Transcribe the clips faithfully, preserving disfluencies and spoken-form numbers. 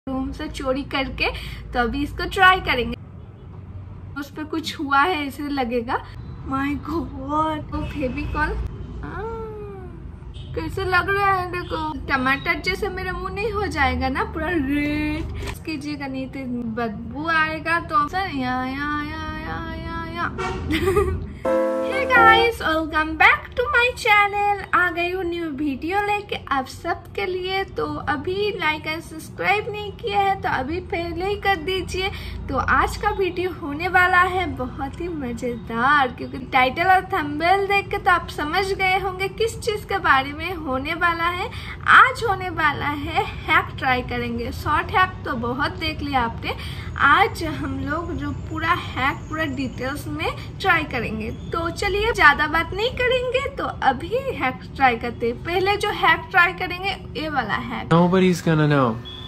Room से चोरी करके, तो अभी इसको ट्राई करेंगे। उस पे कुछ हुआ है ऐसे लगेगा। माय गॉड, वो फेविकॉल कैसे लग रहा है, देखो टमाटर जैसे मेरा मुंह नहीं हो जाएगा ना पूरा रेड कीजिएगा, नहीं तो बदबू आएगा। तो या या या या या या Hey guys, welcome back to my channel। आ गई हूँ न्यू वीडियो लेके आप सबके लिए। तो अभी लाइक एंड सब्सक्राइब नहीं किया है तो अभी पहले ही कर दीजिए। तो आज का वीडियो होने वाला है बहुत ही मजेदार, क्योंकि टाइटल और थंबनेल देख के तो आप समझ गए होंगे किस चीज के बारे में होने वाला है। आज होने वाला है हैक ट्राई करेंगे। शॉर्ट हैक तो बहुत देख लिया आपने, आज हम लोग जो पूरा हैक पूरा डिटेल्स में ट्राई करेंगे। तो चलिए ज्यादा बात नहीं करेंगे, तो अभी हैक ट्राई करते हैं। पहले जो हैक ट्राई करेंगे ये वाला hack. Nobody's gonna know.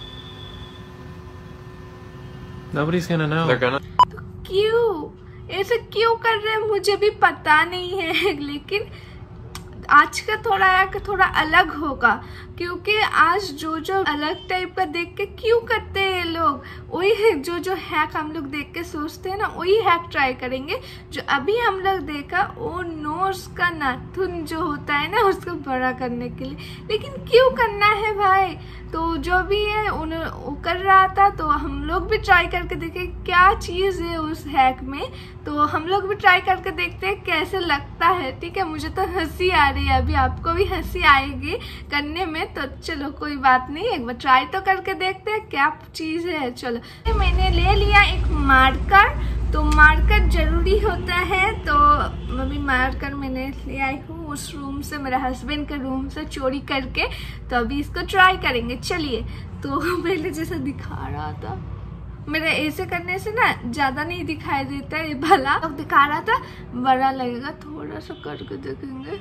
Nobody's gonna know. They're gonna. तो क्यों ऐसे क्यों कर रहे हैं मुझे भी पता नहीं है, लेकिन आज का थोड़ा हैक थोड़ा अलग होगा, क्योंकि आज जो जो अलग टाइप का देख के क्यों करते हैं लोग, वही है जो जो हैक हम लोग देख के सोचते हैं ना, वही हैक ट्राई करेंगे। जो अभी हम लोग देखा वो नोज का नाखून जो होता है ना उसको बड़ा करने के लिए, लेकिन क्यों करना है भाई। तो जो भी है उन वो कर रहा था, तो हम लोग भी ट्राई करके देखें क्या चीज़ है उस हैक में। तो हम लोग भी ट्राई करके देखते हैं कैसे लगता है। ठीक है, मुझे तो हंसी आ रही है, अभी आपको भी हंसी आएगी करने में। तो चलो कोई बात नहीं, एक बार ट्राई तो करके देखते हैं क्या चीज़ है। चलो मैंने ले लिया एक मार्कर। तो मार्कर जरूरी होता है, तो अभी मार्कर मैंने ले आई हूँ उस रूम से, मेरे हस्बैंड के रूम से चोरी करके। तो अभी इसको ट्राई करेंगे। चलिए, तो पहले जैसे दिखा रहा था, मेरे ऐसे करने से ना ज्यादा नहीं दिखाई देता है, भला तो दिखा रहा था बड़ा लगेगा। थोड़ा सा करके देखेंगे।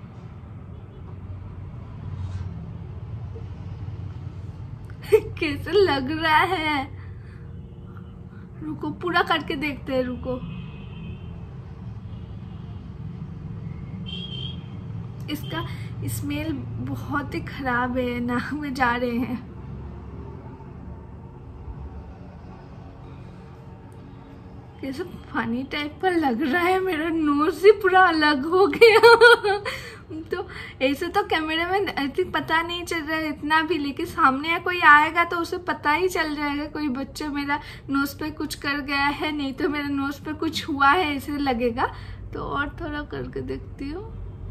कैसे लग रहा है, रुको पूरा करके देखते हैं। रुको, इसका स्मेल बहुत ही खराब है, नाक में जा रहे हैं। कैसे फनी टाइप का लग रहा है, मेरा नोज ही पूरा अलग हो गया। तो ऐसे तो कैमरे में ऐसे पता नहीं चल रहा है इतना भी, लेकिन सामने कोई आएगा तो उसे पता ही चल जाएगा कोई बच्चा मेरा नोज पे कुछ कर गया है, नहीं तो मेरे नोज पे कुछ हुआ है ऐसे लगेगा। तो और थोड़ा करके देखती हूँ।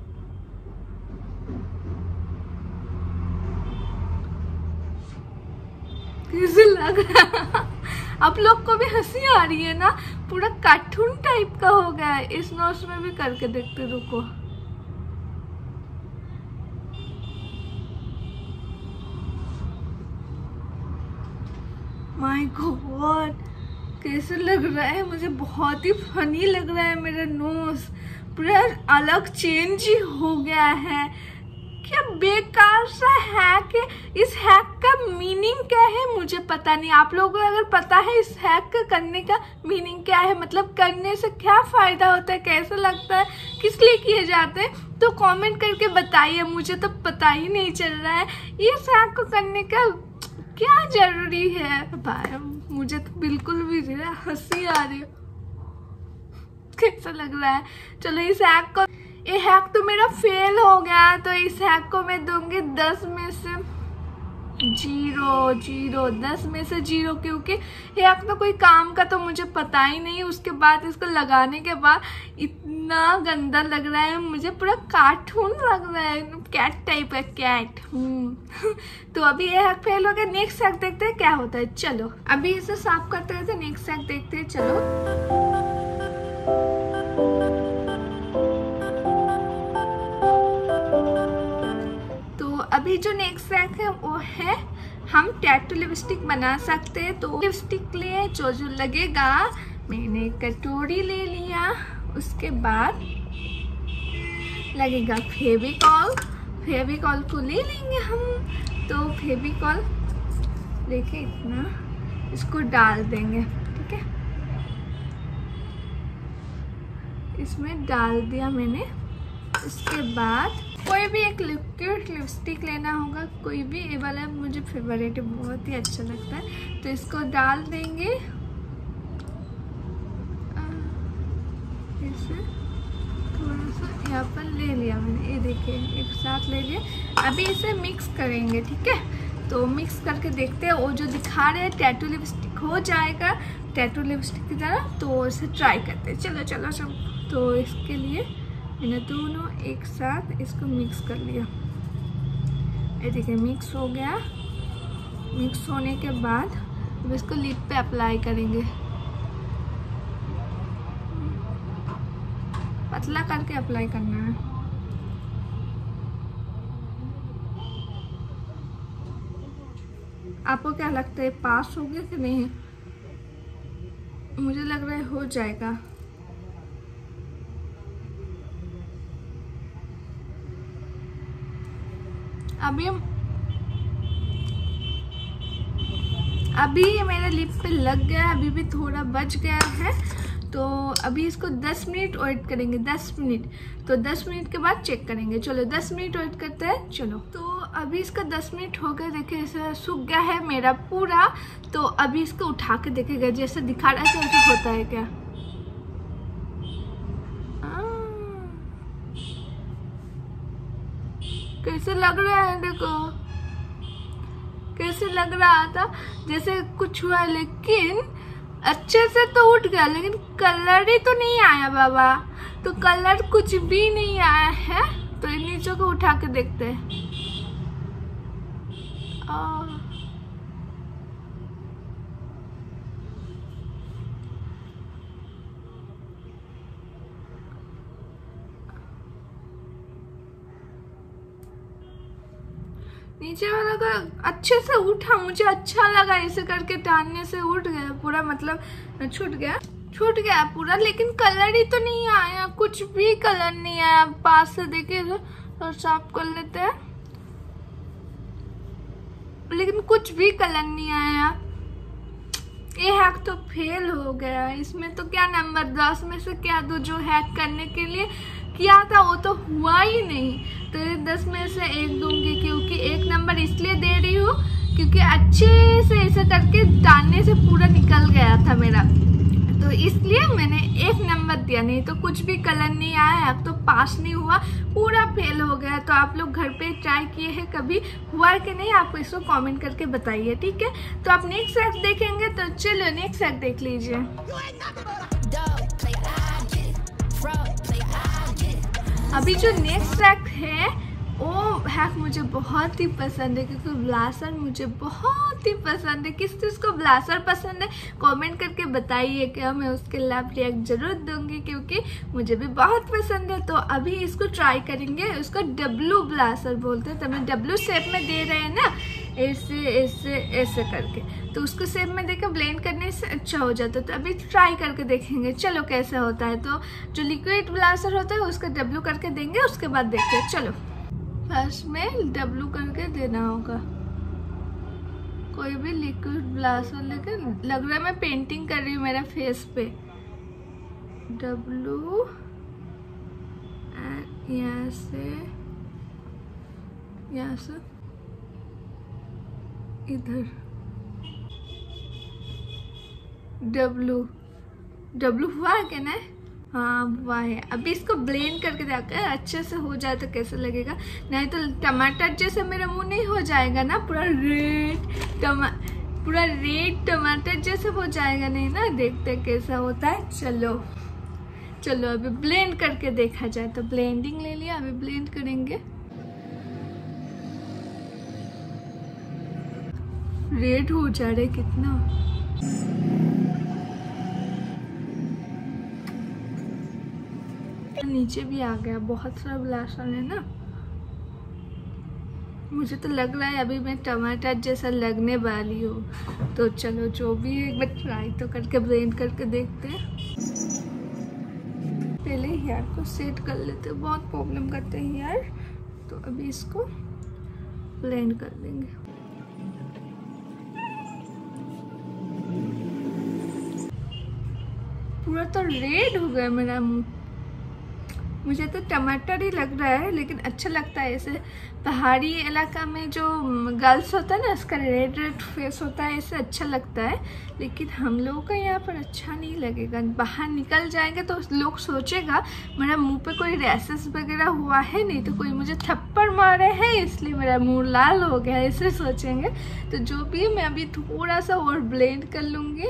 कैसे लग रहा है, आप लोग को भी हंसी आ रही है ना, पूरा कार्टून टाइप का हो गया है। इस नोज में भी करके देखते, रुको। माय गॉड, कैसे लग रहा है, मुझे बहुत ही फनी लग रहा है। मेरा नोज पूरा अलग चेंज ही हो गया है। क्या बेकार सा हैक है। इस हैक का मीनिंग क्या है मुझे पता नहीं। आप लोगों को अगर पता है इस हैक का करने का मीनिंग क्या है, मतलब करने से क्या फायदा होता है, कैसे लगता है, किस लिए किए जाते हैं, तो कमेंट करके बताइए। मुझे तो पता ही नहीं चल रहा है इस हैक को करने का क्या जरूरी है भाई। मुझे तो बिल्कुल भी हंसी आ रही है, कैसा लग रहा है। चलो इस हैक को, ये हैक तो मेरा फेल हो गया, तो इस हैक को मैं दूंगी दस में से जीरो जीरो दस में से जीरो, क्योंकि हैक तो कोई काम का तो मुझे पता ही नहीं। उसके बाद इसको लगाने के बाद इतना गंदा लग रहा है, मुझे पूरा कार्टून लग रहा है, कैट टाइप है, कैट। तो अभी ये हैक फेल हो गया। नेक्स्ट हैक देखते हैं क्या होता है। चलो अभी इसे साफ करते हैं, तो नेक्स्ट हैक देखते हैं। चलो अभी जो नेक्स्ट हैक है वो है हम टैटू लिपस्टिक बना सकते हैं। तो लिपस्टिक लिए जो जो लगेगा, मैंने कटोरी ले लिया, उसके बाद लगेगा फेविकॉल। फेविकॉल को ले लेंगे हम। तो फेविकॉल लेके इतना इसको डाल देंगे, ठीक है। इसमें डाल दिया मैंने। इसके बाद कोई भी एक लिक्विड लिपस्टिक लेना होगा, कोई भी। ये वाला मुझे फेवरेट है, बहुत ही अच्छा लगता है। तो इसको डाल देंगे इसे थोड़ा सा यहाँ पर ले लिया मैंने, ये देखिए एक साथ ले लिया। अभी इसे मिक्स करेंगे, ठीक है। तो मिक्स करके देखते हैं, वो जो दिखा रहे हैं टैटू लिपस्टिक हो जाएगा टैटू लिपस्टिक की तरह, तो इसे ट्राई करते हैं। चलो चलो चलो। तो इसके लिए मैंने दोनों एक साथ इसको मिक्स कर लिया। ये देखिए मिक्स हो गया। मिक्स होने के बाद अब इसको लिप पे अप्लाई करेंगे, पतला करके अप्लाई करना है। आपको क्या लगता है पास हो गया कि नहीं? मुझे लग रहा है हो जाएगा। अभी अभी ये मेरे लिप पे लग गया, अभी भी थोड़ा बच गया है। तो अभी इसको दस मिनट वेट करेंगे, दस मिनट। तो दस मिनट के बाद चेक करेंगे। चलो दस मिनट वेट करते हैं। चलो तो अभी इसका दस मिनट हो गया। देखिए ऐसा सूख गया है मेरा पूरा। तो अभी इसको उठा के देखेगा, जैसे दिखा रहा है वैसे होता है क्या। कैसे लग रहा है, देखो कैसे लग रहा था जैसे कुछ हुआ, लेकिन अच्छे से तो उठ गया, लेकिन कलर ही तो नहीं आया बाबा। तो कलर कुछ भी नहीं आया है। तो इन नीचे को उठा के देखते हैं। नीचे वाला का अच्छे से उठा, मुझे अच्छा लगा। ऐसे करके टानने से उठ गया पूरा, मतलब छूट गया छूट गया पूरा, लेकिन कलर ही तो नहीं आया, कुछ भी कलर नहीं आया। पास से देखिए तो साफ कर लेते हैं, लेकिन कुछ भी कलर नहीं आया। ये हैक तो फेल हो गया। इसमें तो क्या नंबर दस में से क्या दो, जो हैक करने के लिए किया था वो तो हुआ ही नहीं। तो ये दस में से एक दूंगी, क्योंकि एक नंबर इसलिए दे रही हूँ क्योंकि अच्छे से ऐसे करके डालने से पूरा निकल गया था मेरा, तो इसलिए मैंने एक नंबर दिया। नहीं तो कुछ भी कलर नहीं आया, अब तो पास नहीं हुआ, पूरा फेल हो गया। तो आप लोग घर पे ट्राई किए हैं कभी, हुआ है कि नहीं, आप इसको कमेंट करके बताइए, ठीक है। तो आप नेक्स्ट एक्ट देखेंगे, तो चलो नेक्स्ट एक्ट देख लीजिए। अभी जो नेक्स्ट एक्ट है वो हैक मुझे बहुत ही पसंद है, क्योंकि ब्लासर मुझे बहुत ही पसंद है। किस किस को ब्लासर पसंद है कमेंट करके बताइए, क्या मैं उसके लाभ रिएक्ट जरूर दूंगी, क्योंकि मुझे भी बहुत पसंद है। तो अभी इसको ट्राई करेंगे। उसको डब्लू ब्लासर बोलते हैं, तो मैं डब्लू शेप में दे रहे हैं ना, ऐसे ऐसे ऐसे करके, तो उसको शेप में देकर ब्लेंड करने से अच्छा हो जाता है। तो अभी ट्राई करके देखेंगे चलो कैसे होता है। तो जो लिक्विड ब्लासर होता है उसका डब्लू करके देंगे, उसके बाद देखते हैं। चलो फर्स्ट में डब्लू करके देना होगा। कोई भी लिक्विड ब्लासर लेके, लग रहा है मैं पेंटिंग कर रही हूँ मेरा फेस पे। डब्लू यहाँ से यहाँ से इधर डब्लू डब्लू हुआ है क्या? ना हाँ हुआ है। अभी इसको ब्लेंड करके देखा अच्छे से हो जाए तो कैसे लगेगा, नहीं तो टमाटर जैसे मेरा मुंह नहीं हो जाएगा ना, पूरा रेड टमा पूरा रेड टमाटर जैसे हो जाएगा नहीं ना। देखते कैसा होता है। चलो चलो अभी ब्लेंड करके देखा जाए। तो ब्लेंडिंग ले लिया, अभी ब्लेंड करेंगे। रेड हो जा रहा है कितना। नीचे भी आ गया, बहुत सारा ब्लासर है ना। मुझे तो लग रहा है अभी मैं टमाटर जैसा लगने वाली हूँ। तो चलो जो भी है एक बार ट्राई तो करके ब्लेंड करके देखते हैं। पहले हेयर को सेट कर लेते हैं, बहुत प्रॉब्लम करते हैं हेयर। तो अभी इसको ब्लेंड कर देंगे। पूरा तो रेड हो गया मेरा मुंह, मुझे तो टमाटर ही लग रहा है, लेकिन अच्छा लगता है। ऐसे पहाड़ी इलाका में जो गर्ल्स होता है ना, उसका रेड रेड फेस होता है, ऐसे अच्छा लगता है। लेकिन हम लोगों का यहाँ पर अच्छा नहीं लगेगा। बाहर निकल जाएंगे तो लोग सोचेगा मेरा मुंह पे कोई रैसेस वगैरह हुआ है, नहीं तो कोई मुझे थप्पड़ मारे हैं इसलिए मेरा मुंह लाल हो गया है, ऐसे सोचेंगे। तो जो भी, मैं अभी थोड़ा सा और ब्लेंड कर लूँगी।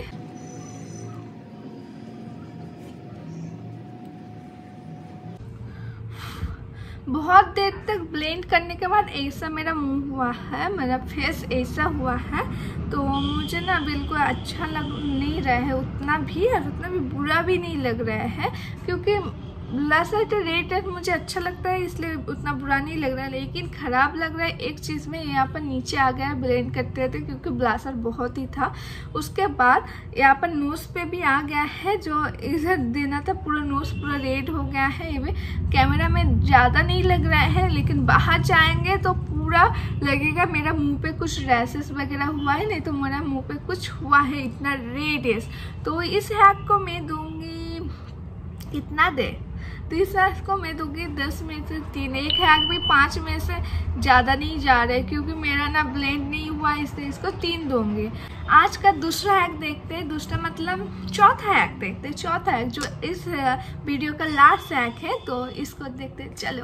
बहुत देर तक ब्लेंड करने के बाद ऐसा मेरा मुंह हुआ है, मेरा फेस ऐसा हुआ है। तो मुझे ना बिल्कुल अच्छा लग नहीं रहा है उतना भी, और उतना भी बुरा भी नहीं लग रहा है, क्योंकि ब्लशर तो रेड रेड मुझे अच्छा लगता है इसलिए उतना बुरा नहीं लग रहा है। लेकिन ख़राब लग रहा है एक चीज़ में, यहाँ पर नीचे आ गया है ब्लेंड करते रहते, क्योंकि ब्लशर बहुत ही था। उसके बाद यहाँ पर नोज़ पे भी आ गया है, जो इधर देना था पूरा नोज़ पूरा रेड हो गया है। ये भी कैमरा में ज़्यादा नहीं लग रहा है, लेकिन बाहर जाएंगे तो पूरा लगेगा मेरा मुंह पे कुछ रैसेस वगैरह हुआ है, नहीं तो मेरा मुंह पे कुछ हुआ है इतना रेडियस। तो इस हैक को मैं दूंगी, कितना दे, तो इस हैक को मैं दूंगी दस में से तीन। एक हैक भी पाँच में से ज़्यादा नहीं जा रहा है, क्योंकि मेरा ना ब्लेंड नहीं हुआ, इसलिए इसको तीन दूंगी। आज का दूसरा हैक देखते हैं, दूसरा मतलब चौथा हैक देखते हैं। चौथा हैक जो इस वीडियो का लास्ट हैक है, तो इसको देखते हैं। चलो,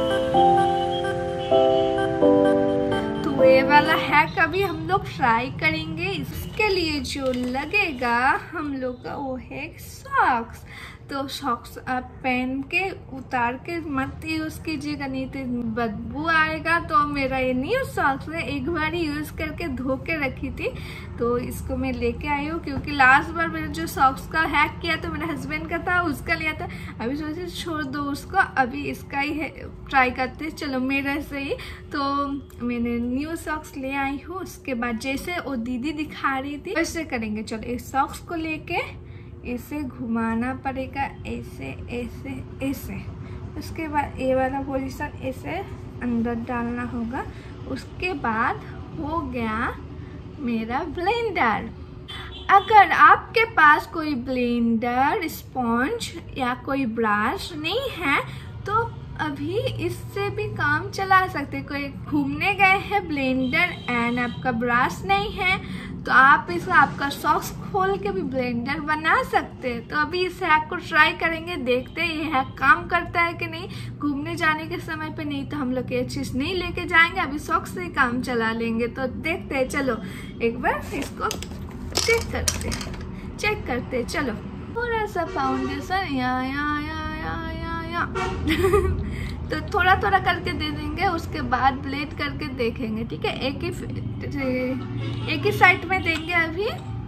तो ये वाला हैक अभी हम लोग ट्राई करेंगे। इसके लिए जो लगेगा हम लोग का वो है सॉक्स। तो सॉक्स आप पहन के उतार के मत यूज़ कीजिएगा, नहीं तो बदबू आएगा। तो मेरा ये न्यू सॉक्स है, एक बार ही यूज़ करके धो के रखी थी, तो इसको मैं लेके आई हूँ। क्योंकि लास्ट बार मैंने जो सॉक्स का हैक किया तो मेरे हस्बैंड का था, उसका लिया था। अभी सोचे छोड़ दो उसको, अभी इसका ही है ट्राई करते। चलो मेरे से ही, तो मैंने न्यू सॉक्स ले आई हूँ। उसके बाद जैसे वो दीदी दिखा रही थी वैसे करेंगे। चलो, इस सॉक्स को लेके इसे घुमाना पड़ेगा, ऐसे ऐसे ऐसे। उसके बाद ये वाला पोजीशन ऐसे अंदर डालना होगा। उसके बाद हो गया मेरा ब्लेंडर। अगर आपके पास कोई ब्लेंडर, स्पॉन्ज या कोई ब्रश नहीं है तो अभी इससे भी काम चला सकते। कोई घूमने गए हैं ब्लेंडर एंड आपका ब्रश नहीं है, तो आप इस आपका सॉक्स खोल के भी ब्लेंडर बना सकते हैं। तो अभी इस हैक को ट्राई करेंगे, देखते हैं ये हैक काम करता है कि नहीं। घूमने जाने के समय पे नहीं तो हम लोग ये चीज़ नहीं लेके जाएंगे, अभी सॉक्स से ही काम चला लेंगे। तो देखते हैं, चलो एक बार इसको चेक करते हैं चेक करते हैं चलो, थोड़ा सा फाउंडेशन यहाँ यहाँ यहाँ यहाँ यहाँ यहाँ तो थोड़ा थोड़ा करके दे देंगे। उसके बाद ब्लेंड करके देखेंगे, ठीक है। एक ही एक ही साइड में देंगे अभी।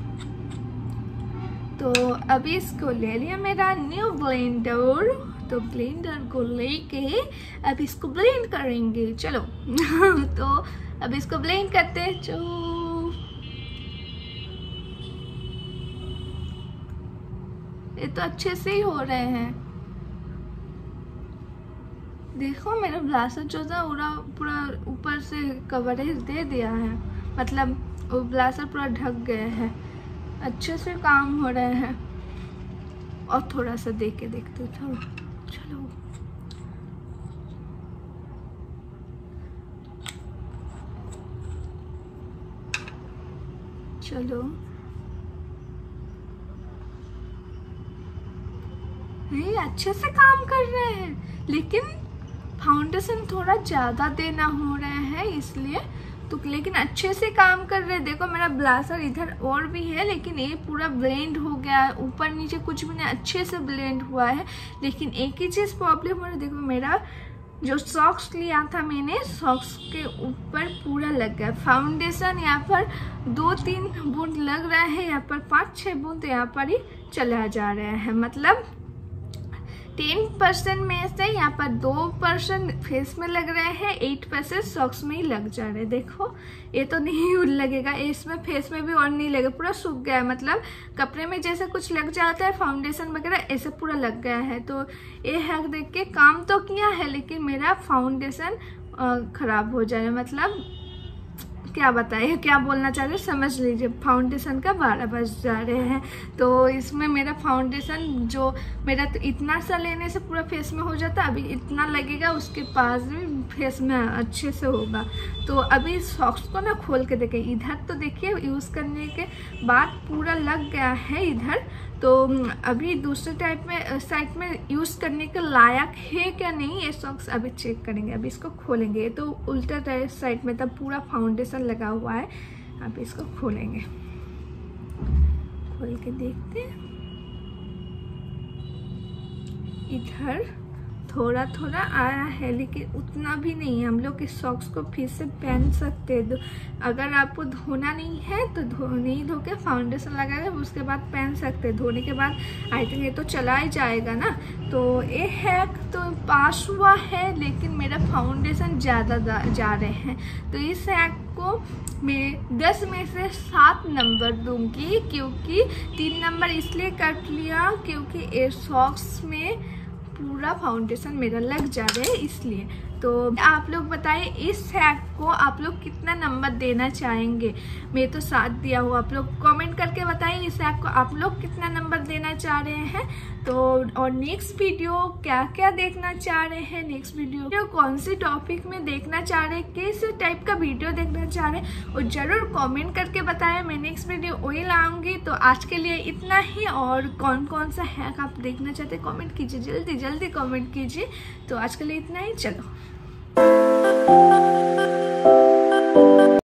तो अभी इसको ले लिया मेरा न्यू ब्लेंडर। तो ब्लेंडर को लेके अब इसको ब्लेंड करेंगे, चलो तो अब इसको ब्लेंड करते हैं। जो ये तो अच्छे से ही हो रहे हैं। देखो मेरा ब्लाशर जो था पूरा पूरा ऊपर से कवरेज दे दिया है, मतलब वो ब्लाशर पूरा ढक गया है, अच्छे से काम हो रहे हैं। और थोड़ा सा देख के देखते हो, चलो चलो नहीं, अच्छे से काम कर रहे हैं, लेकिन फाउंडेशन थोड़ा ज़्यादा देना हो रहा है इसलिए। तो लेकिन अच्छे से काम कर रहे हैं। देखो मेरा ब्लाशर इधर और भी है, लेकिन ये पूरा ब्लेंड हो गया है, ऊपर नीचे कुछ भी नहीं, अच्छे से ब्लेंड हुआ है। लेकिन एक ही चीज़ प्रॉब्लम हो रहा है, देखो मेरा जो सॉक्स लिया था मैंने, सॉक्स के ऊपर पूरा लग गया फाउंडेशन। यहाँ पर दो तीन बूंद लग रहा है, यहाँ पर पाँच छः बूंद यहाँ पर ही चला जा रहा है। मतलब टेन परसेंट में से यहाँ पर दो परसेंट फेस में लग रहे हैं, एट परसेंट सॉक्स में ही लग जा रहे हैं। देखो ये तो नहीं लगेगा, इसमें फेस में भी और नहीं लगेगा, पूरा सूख गया है। मतलब कपड़े में जैसे कुछ लग जाता है फाउंडेशन वगैरह, ऐसे पूरा लग गया है। तो ये हैक देख के काम तो किया है, लेकिन मेरा फाउंडेशन खराब हो जाए, मतलब क्या बताए, क्या बोलना चाह रहे समझ लीजिए। फाउंडेशन का बारह बज जा रहे हैं, तो इसमें मेरा फाउंडेशन जो मेरा तो इतना सा लेने से पूरा फेस में हो जाता, अभी इतना लगेगा, उसके पास भी फेस में अच्छे से होगा। तो अभी सॉक्स को ना खोल के देखें, इधर तो देखिए यूज़ करने के बाद पूरा लग गया है इधर, तो अभी दूसरे टाइप में साइड में यूज़ करने के लायक है क्या नहीं, ये सॉक्स अभी चेक करेंगे। अभी इसको खोलेंगे, तो उल्टा साइड में तब पूरा फाउंडेशन लगा हुआ है। अभी इसको खोलेंगे, खोल के देखते हैं। इधर थोड़ा थोड़ा आया है, लेकिन उतना भी नहीं है। हम लोग इस सॉक्स को फिर से पहन सकते हैं। अगर आपको धोना नहीं है तो धो नहीं धो के फाउंडेशन लगा के उसके बाद पहन सकते हैं। धोने के बाद आई थिंक ये तो चला ही जाएगा ना। तो ये हैक तो पास हुआ है, लेकिन मेरा फाउंडेशन ज़्यादा जा रहे हैं, तो इस हैक को मैं दस में से सात नंबर दूंगी, क्योंकि तीन नंबर इसलिए कट लिया क्योंकि एयर सॉक्स में पूरा फाउंडेशन मेरा लग जा रहा है इसलिए। तो आप लोग बताइए इस हैक को आप लोग कितना नंबर देना चाहेंगे। मैं तो सात दिया हूँ, आप लोग कमेंट करके बताइए इस हैक को आप लोग कितना नंबर देना चाह रहे हैं। तो और नेक्स्ट वीडियो क्या क्या देखना चाह रहे हैं, नेक्स्ट वीडियो कौन सी टॉपिक में देखना चाह रहे हैं, किस टाइप का वीडियो देखना चाह रहे हैं, और ज़रूर कमेंट करके बताएं। मैं नेक्स्ट वीडियो वही लाऊंगी। तो आज के लिए इतना ही, और कौन कौन सा हैक आप देखना चाहते हैं कमेंट कीजिए, जल्दी जल्दी कमेंट कीजिए। तो आज के लिए इतना ही, चलो।